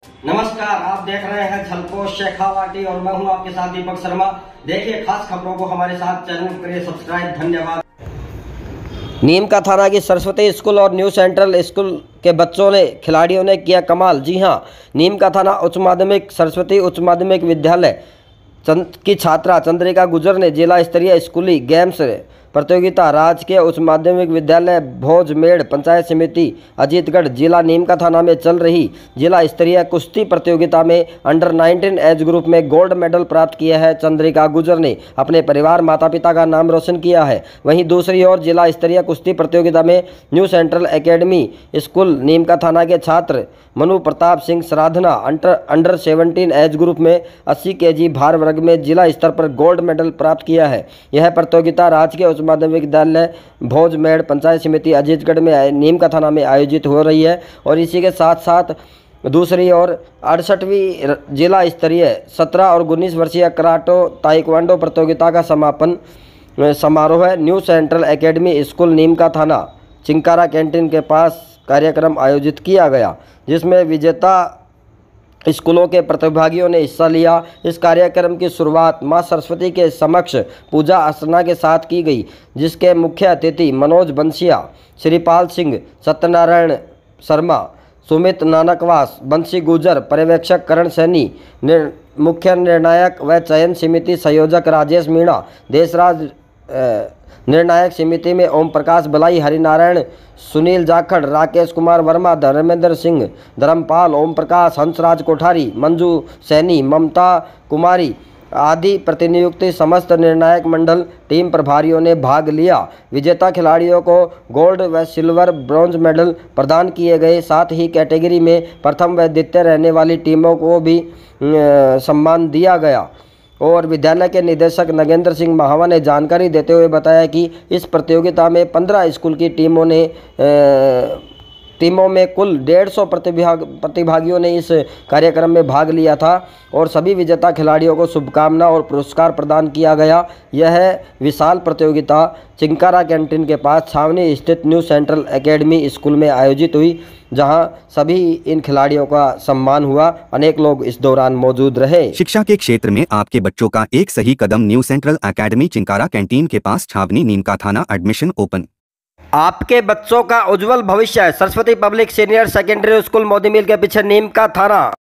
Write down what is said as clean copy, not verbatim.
नमस्कार, आप देख रहे हैं झलकोश शेखावाटी और मैं हूं आपके साथ दीपक शर्मा। देखिए खास खबरों को हमारे साथ चैनल को करिए सब्सक्राइब। धन्यवाद। नीमका थाना की सरस्वती स्कूल और न्यू सेंट्रल स्कूल के बच्चों ने खिलाड़ियों ने किया कमाल। जी हां, नीमका थाना उच्च माध्यमिक सरस्वती उच्च माध्यमिक विद्यालय की छात्रा चंद्रिका गुजर ने जिला स्तरीय स्कूली गेम्स प्रतियोगिता राजकीय उच्च माध्यमिक विद्यालय भोजमेड़ पंचायत समिति अजीतगढ़ जिला नीमका थाना में चल रही जिला स्तरीय कुश्ती प्रतियोगिता में अंडर 19 एज ग्रुप में गोल्ड मेडल प्राप्त किया है। चंद्रिका गुजर ने अपने परिवार माता पिता का नाम रोशन किया है। वहीं दूसरी ओर जिला स्तरीय कुश्ती प्रतियोगिता में new central academy school Neem ka Thana के छात्र Manu Pratap Singh Saradhna under 17 age group में 80 केजी भार वर्ग में जिला स्तर पर गोल्ड मेडल प्राप्त किया है। यह प्रतियोगिता राजकीय उच्च माध्यमिक विद्यालय भोजमेड़ पंचायत समिति अजीतगढ़ में नीमका थाना में आयोजित हो रही है। और इसी के साथ साथ दूसरी ओर 68वीं जिला स्तरीय 17 और 19 वर्षीय कराटे ताइक्वांडो प्रतियोगिता का समापन समारोह है new central academy school Neem ka Thana Chinkara canteen के पास कार्यक्रम आयोजित किया गया, जिसमें विजेता स्कूलों के प्रतिभागियों ने हिस्सा लिया। इस कार्यक्रम की शुरुआत मां सरस्वती के समक्ष पूजा अर्चना के साथ की गई, जिसके मुख्य अतिथि मनोज बंसिया, श्रीपाल सिंह, सत्यनारायण शर्मा, सुमित नानकवास, बंसी गुजर, पर्यवेक्षक करण सैनी, मुख्य निर्णायक व चयन समिति संयोजक राजेश मीणा, देशराज निर्णायक समिति में ओम प्रकाश बलाई, हरिनारायण, सुनील जाखड़, राकेश कुमार वर्मा, धर्मेंद्र सिंह, धर्मपाल, ओम प्रकाश, हंसराज कोठारी, मंजू सैनी, ममता कुमारी आदि प्रतिनियुक्त समस्त निर्णायक मंडल टीम प्रभारियों ने भाग लिया। विजेता खिलाड़ियों को गोल्ड व सिल्वर ब्रॉन्ज मेडल प्रदान किए गए। साथ ही कैटेगरी में प्रथम व द्वितीय रहने वाली टीमों को भी सम्मान दिया गया। और विद्यालय के निदेशक नगेंद्र सिंह महावा ने जानकारी देते हुए बताया कि इस प्रतियोगिता में 15 स्कूल की टीमों में कुल 150 प्रतिभागियों ने इस कार्यक्रम में भाग लिया था और सभी विजेता खिलाड़ियों को शुभकामना और पुरस्कार प्रदान किया गया। यह विशाल प्रतियोगिता चिंकारा कैंटीन के पास छावनी स्थित न्यू सेंट्रल एकेडमी स्कूल में आयोजित हुई, जहां सभी इन खिलाड़ियों का सम्मान हुआ। अनेक लोग इस दौरान मौजूद रहे। शिक्षा के क्षेत्र में आपके बच्चों का एक सही कदम new central academy Chinkara canteen के पास छावनी नीमका थाना। Admission open. आपके बच्चों का उज्जवल भविष्य है। Saraswati public senior secondary school Modi mill के पीछे नीमका थाना।